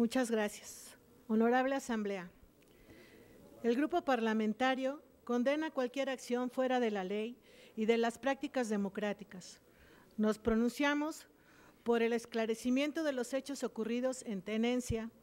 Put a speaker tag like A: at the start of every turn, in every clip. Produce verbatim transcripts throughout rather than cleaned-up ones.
A: Muchas gracias. Honorable Asamblea, el Grupo Parlamentario condena cualquier acción fuera de la ley y de las prácticas democráticas. Nos pronunciamos por el esclarecimiento de los hechos ocurridos en Tenencia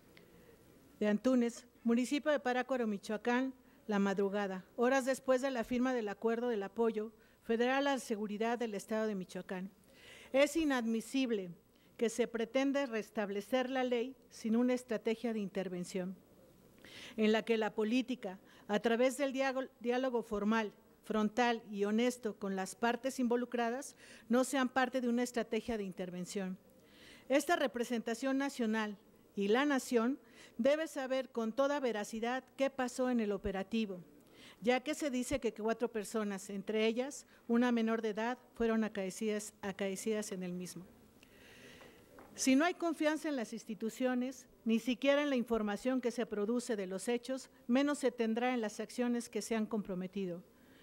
A: de Antúnez, municipio de Parácuaro, Michoacán, la madrugada, horas después de la firma del acuerdo del apoyo federal a la seguridad del Estado de Michoacán. Es inadmisible que se pretende restablecer la ley sin una estrategia de intervención, en la que la política, a través del diálogo formal, frontal y honesto con las partes involucradas, no sean parte de una estrategia de intervención. Esta representación nacional y la nación debe saber con toda veracidad qué pasó en el operativo, ya que se dice que cuatro personas, entre ellas una menor de edad, fueron acaecidas, acaecidas en el mismo. Si no hay confianza en las instituciones, ni siquiera en la información que se produce de los hechos, menos se tendrá en las acciones que se han comprometido.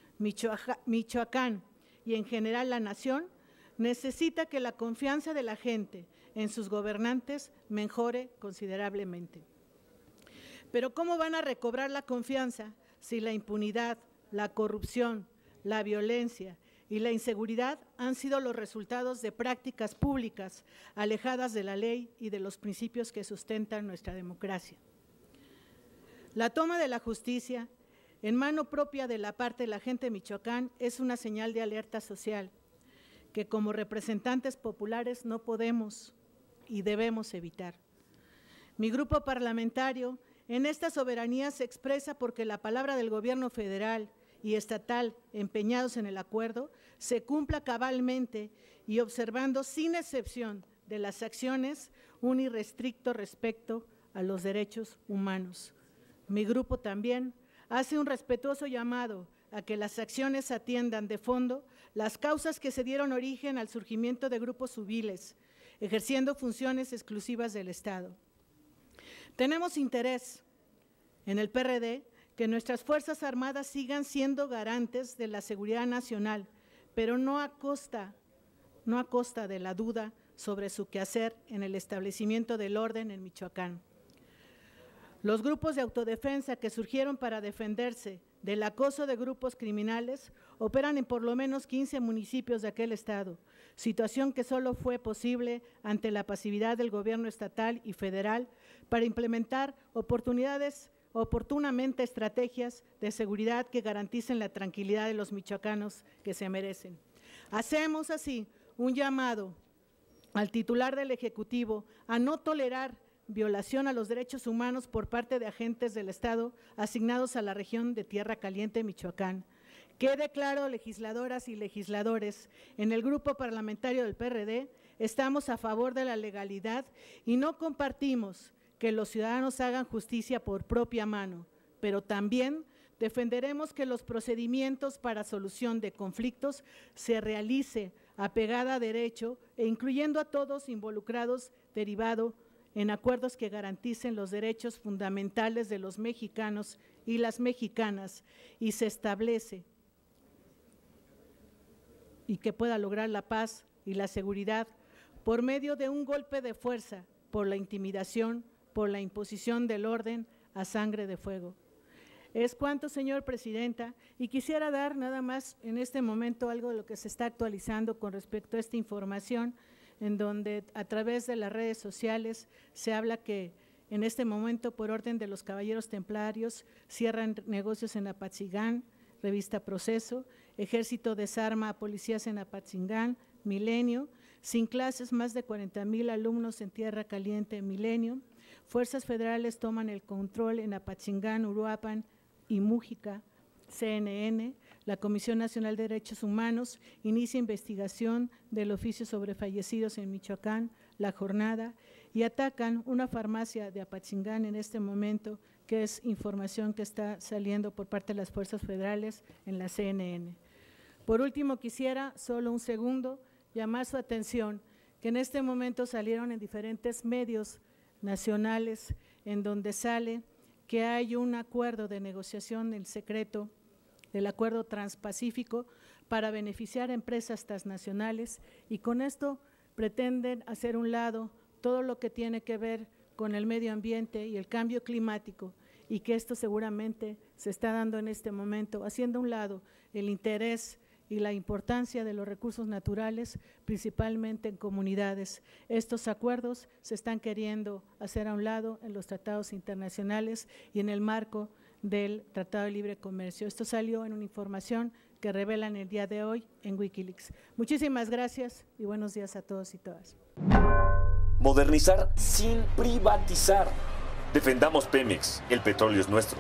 A: Michoacán y en general la nación necesita que la confianza de la gente en sus gobernantes mejore considerablemente. Pero ¿cómo van a recobrar la confianza si la impunidad, la corrupción, la violencia y la inseguridad han sido los resultados de prácticas públicas alejadas de la ley y de los principios que sustentan nuestra democracia? La toma de la justicia en mano propia de la parte de la gente de Michoacán es una señal de alerta social que como representantes populares no podemos y debemos evitar. Mi grupo parlamentario en esta soberanía se expresa porque la palabra del gobierno federal y estatal empeñados en el acuerdo se cumpla cabalmente y observando sin excepción de las acciones un irrestricto respeto a los derechos humanos. Mi grupo también hace un respetuoso llamado a que las acciones atiendan de fondo las causas que se dieron origen al surgimiento de grupos civiles, ejerciendo funciones exclusivas del Estado. Tenemos interés en el P R D que nuestras Fuerzas Armadas sigan siendo garantes de la seguridad nacional, pero no a costa, no a costa de la duda sobre su quehacer en el establecimiento del orden en Michoacán. Los grupos de autodefensa que surgieron para defenderse del acoso de grupos criminales operan en por lo menos quince municipios de aquel estado, situación que solo fue posible ante la pasividad del gobierno estatal y federal para implementar oportunidades, oportunamente estrategias de seguridad que garanticen la tranquilidad de los michoacanos que se merecen. Hacemos así un llamado al titular del Ejecutivo a no tolerar violación a los derechos humanos por parte de agentes del Estado asignados a la región de Tierra Caliente, Michoacán. Quede claro, legisladoras y legisladores, en el grupo parlamentario del P R D estamos a favor de la legalidad y no compartimos que los ciudadanos hagan justicia por propia mano, pero también defenderemos que los procedimientos para solución de conflictos se realice apegada a derecho e incluyendo a todos involucrados derivado en acuerdos que garanticen los derechos fundamentales de los mexicanos y las mexicanas y se establece y que pueda lograr la paz y la seguridad por medio de un golpe de fuerza, por la intimidación, por la imposición del orden a sangre de fuego. Es cuanto, señor Presidenta, y quisiera dar nada más en este momento algo de lo que se está actualizando con respecto a esta información, en donde a través de las redes sociales se habla que en este momento, por orden de los caballeros templarios, cierran negocios en Apatzingán, revista Proceso, Ejército desarma a policías en Apatzingán, Milenio, sin clases más de cuarenta mil alumnos en Tierra Caliente, Milenio, fuerzas federales toman el control en Apatzingán, Uruapan y Mújica, C N N, la Comisión Nacional de Derechos Humanos inicia investigación del oficio sobre fallecidos en Michoacán, La Jornada, y atacan una farmacia de Apatzingán en este momento, que es información que está saliendo por parte de las fuerzas federales en la C N N. Por último, quisiera solo un segundo llamar su atención que en este momento salieron en diferentes medios nacionales en donde sale que hay un acuerdo de negociación en secreto del acuerdo transpacífico para beneficiar a empresas transnacionales y con esto pretenden hacer un lado todo lo que tiene que ver con el medio ambiente y el cambio climático, y que esto seguramente se está dando en este momento, haciendo a un lado el interés y la importancia de los recursos naturales, principalmente en comunidades. Estos acuerdos se están queriendo hacer a un lado en los tratados internacionales y en el marco del Tratado de Libre Comercio. Esto salió en una información que revelan el día de hoy en Wikileaks. Muchísimas gracias y buenos días a todos y todas.
B: Modernizar sin privatizar. Defendamos Pemex, el petróleo es nuestro.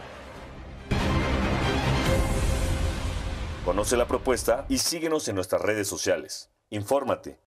B: Conoce la propuesta y síguenos en nuestras redes sociales. Infórmate.